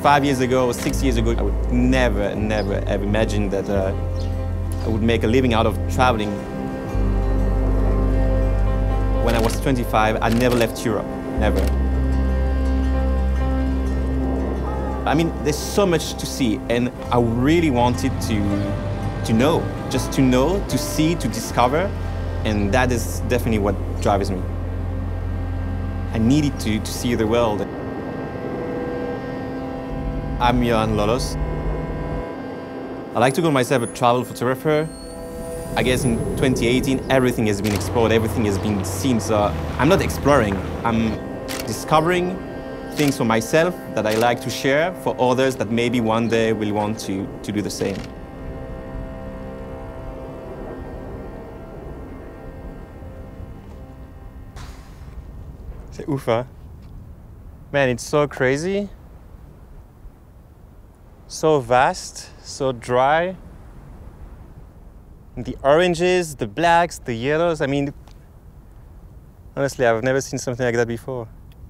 5 years ago, 6 years ago, I would never have imagined that I would make a living out of traveling. When I was 25, I never left Europe, never. I mean, there's so much to see, and I really wanted to know, just to know, to see, to discover, and that is definitely what drives me. I needed to see the world. I'm Johan Lolos. I like to call myself a travel photographer. I guess in 2018, everything has been explored, everything has been seen, so I'm not exploring, I'm discovering things for myself that I like to share for others that maybe one day will want to do the same. C'est ouf, hein? Man, it's so crazy. So vast, so dry. The oranges, the blacks, the yellows, I mean, honestly, I've never seen something like that before.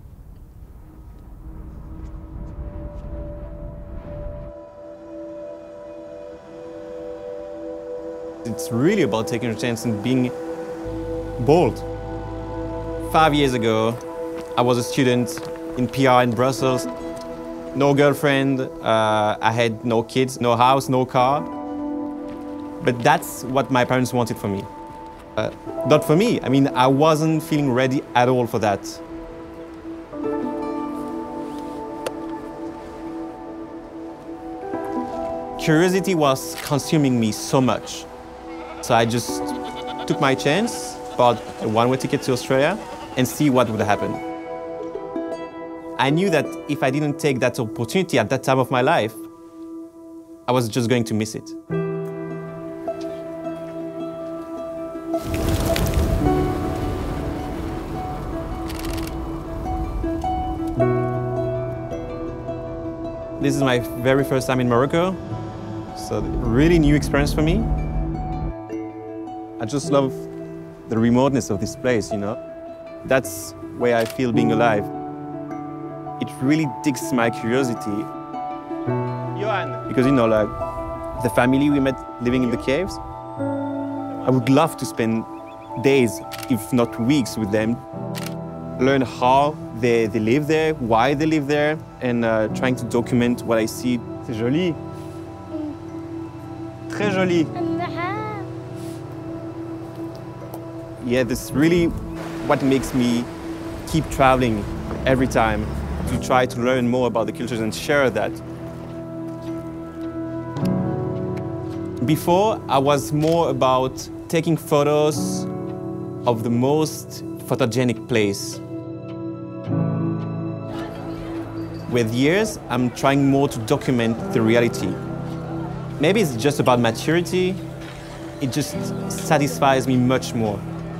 It's really about taking a chance and being bold. 5 years ago, I was a student in PR in Brussels. No girlfriend, I had no kids, no house, no car. But that's what my parents wanted for me. Not for me. I mean, I wasn't feeling ready at all for that. Curiosity was consuming me so much. So I just took my chance, bought a one-way ticket to Australia, and see what would happen. I knew that if I didn't take that opportunity at that time of my life, I was just going to miss it. This is my very first time in Morocco, so really new experience for me. I just love the remoteness of this place, you know. That's where I feel being alive. It really digs my curiosity. Johan! Because, you know, like, the family we met living in the caves, I would love to spend days, if not weeks, with them. Learn how they live there, why they live there, and trying to document what I see. C'est joli. Très joli. Yeah, this is really what makes me keep traveling every time, to try to learn more about the cultures and share that. Before, I was more about taking photos of the most photogenic place. With years, I'm trying more to document the reality. Maybe it's just about maturity. It just satisfies me much more.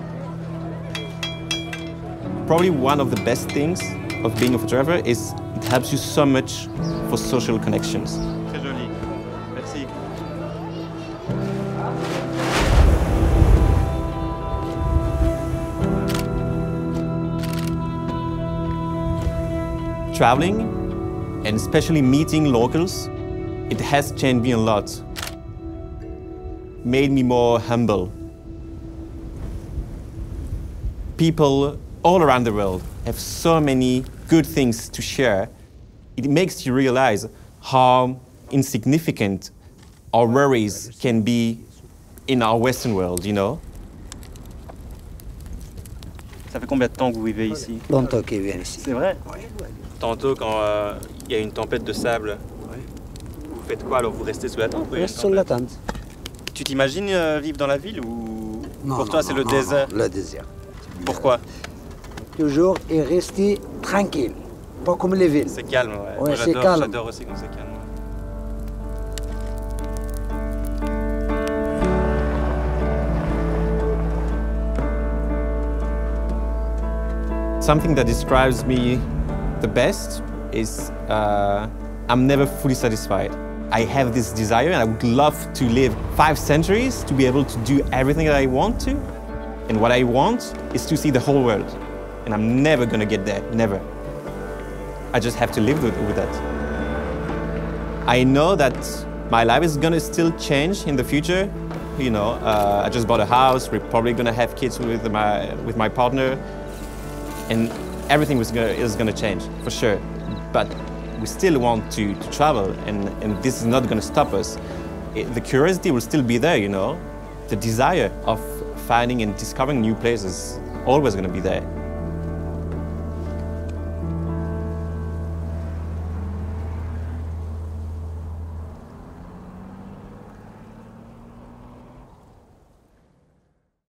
Probably one of the best things of being a photographer is it helps you so much for social connections. Très joli. Merci. Traveling, and especially meeting locals, it has changed me a lot. Made me more humble. People all around the world have so many good things to share. It makes you realize how insignificant our worries can be in our Western world, you know? Ça fait combien de temps que vous vivez ici? Longtemps qu'il vient ici. C'est vrai? Oui. Tantôt, quand il y a une tempête de sable, vous faites quoi alors? Vous restez sous la tente? Je reste sur la tente. Tu t'imagines vivre dans la ville ou non, pour toi c'est le désert? Non, le désert. Pourquoi? Toujours et rester tranquille, pas comme les villes. C'est calme, ouais. Ouais, c'est calme. J'adore aussi quand c'est calme. Something that describes me the best is I'm never fully satisfied. I have this desire and I would love to live 5 centuries to be able to do everything that I want to. And what I want is to see the whole world. And I'm never gonna get there, never. I just have to live with that. I know that my life is gonna still change in the future. You know, I just bought a house. We're probably gonna have kids with my partner, and everything is gonna change for sure. But we still want to travel, and this is not gonna stop us. The curiosity will still be there, you know. The desire of finding and discovering new places always gonna be there.